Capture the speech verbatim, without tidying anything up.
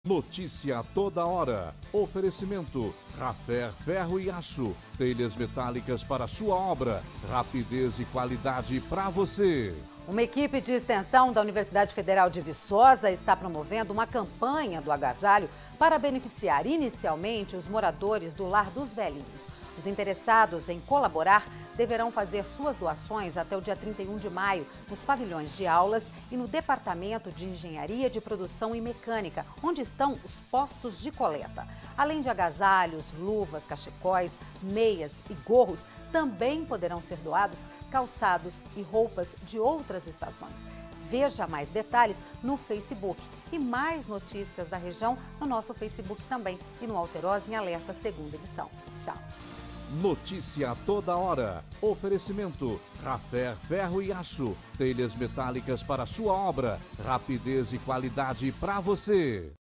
Notícia a toda hora. Oferecimento: Rafer Ferro e Aço. Telhas metálicas para sua obra. Rapidez e qualidade para você. Uma equipe de extensão da Universidade Federal de Viçosa está promovendo uma campanha do agasalho para beneficiar inicialmente os moradores do Lar dos Velhinhos. Os interessados em colaborar deverão fazer suas doações até o dia trinta e um de maio nos pavilhões de aulas e no Departamento de Engenharia de Produção e Mecânica, onde estão os postos de coleta. Além de agasalhos, luvas, cachecóis, meias e gorros, também poderão ser doados calçados e roupas de outras estações. Veja mais detalhes no Facebook e mais notícias da região no nosso Facebook também e no Alterosa em Alerta, segunda edição. Tchau! Notícia a toda hora. Oferecimento: Rafer Ferro e Aço. Telhas metálicas para sua obra. Rapidez e qualidade para você.